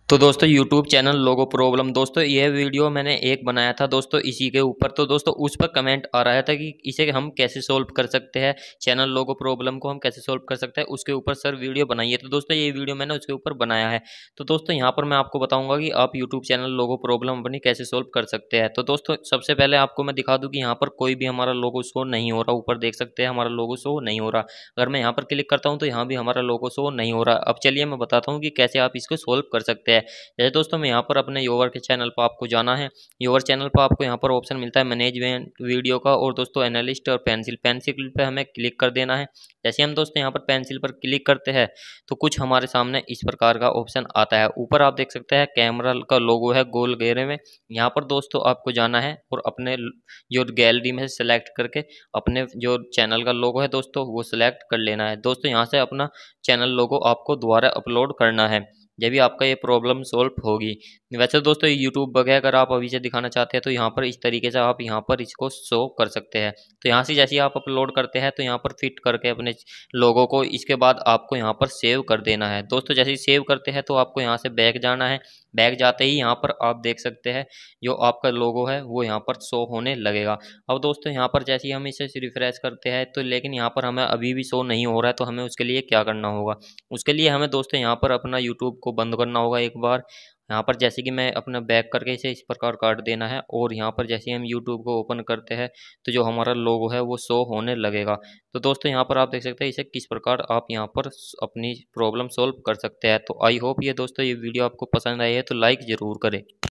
तो दोस्तों YouTube channel लोगो problem, दोस्तों यह वीडियो मैंने एक बनाया था दोस्तों इसी के ऊपर। तो दोस्तों उस पर कमेंट आ रहा था कि इसे हम कैसे सोल्व कर सकते हैं, चैनल लोगो प्रॉब्लम को हम कैसे सोल्व कर सकते हैं, उसके ऊपर सर वीडियो बनाइए। तो दोस्तों ये वीडियो मैंने उसके ऊपर बनाया है। तो दोस्तों यहाँ पर मैं आपको बताऊंगा कि आप यूट्यूब चैनल लोगो प्रॉब्लम अपनी कैसे सोल्व कर सकते हैं। तो दोस्तों सबसे पहले आपको मैं दिखा दूँ कि यहाँ पर कोई भी हमारा लोगो शो नहीं हो रहा। ऊपर देख सकते हैं हमारा लोगो शो नहीं हो रहा। अगर मैं यहाँ पर क्लिक करता हूँ तो यहाँ भी हमारा लोगो शो नहीं हो रहा। अब चलिए मैं बताता हूँ कि कैसे आप इसको सोल्व कर सकते हैं। जैसे दोस्तों मैं यहाँ पर अपने योवर के चैनल पर आपको जाना है। योवर चैनल पर आपको यहाँ पर ऑप्शन मिलता है मैनेजमेंट वीडियो का, और दोस्तों एनालिस्ट और पेंसिल पेंसिल पे हमें क्लिक कर देना है। जैसे हम दोस्तों यहाँ पर पेंसिल पर क्लिक करते हैं तो कुछ हमारे सामने इस प्रकार का ऑप्शन आता है। ऊपर आप देख सकते हैं कैमरा का लोगो है गोल घेरे में। यहाँ पर दोस्तों आपको जाना है और अपने जो गैलरी में से सेलेक्ट करके अपने जो चैनल का लोगो है दोस्तों वो सिलेक्ट कर लेना है। दोस्तों यहाँ से अपना चैनल लोगो आपको दोबारा अपलोड करना है, जब भी आपका ये प्रॉब्लम सॉल्व होगी। वैसे दोस्तों यूट्यूब वगैरह अगर आप अभी से दिखाना चाहते हैं तो यहाँ पर इस तरीके से आप यहाँ पर इसको शो कर सकते हैं। तो यहाँ से जैसे ही आप अपलोड करते हैं तो यहाँ पर फिट करके अपने लोगों को इसके बाद आपको यहाँ पर सेव कर देना है। दोस्तों जैसे ही सेव करते हैं तो आपको यहाँ से बैक जाना है। बैक जाते ही यहाँ पर आप देख सकते हैं जो आपका लोगो है वो यहाँ पर शो होने लगेगा। अब दोस्तों यहाँ पर जैसे ही हम इसे रिफ्रेश करते हैं तो लेकिन यहाँ पर हमें अभी भी शो नहीं हो रहा है, तो हमें उसके लिए क्या करना होगा। उसके लिए हमें दोस्तों यहाँ पर अपना यूट्यूब को बंद करना होगा एक बार। यहाँ पर जैसे कि मैं अपना बैक करके इसे इस प्रकार काट देना है, और यहाँ पर जैसे हम यूट्यूब को ओपन करते हैं तो जो हमारा लोगो है वो शो होने लगेगा। तो दोस्तों यहाँ पर आप देख सकते हैं इसे किस प्रकार आप यहाँ पर अपनी प्रॉब्लम सॉल्व कर सकते हैं। तो आई होप ये दोस्तों ये वीडियो आपको पसंद आई है तो लाइक ज़रूर करें।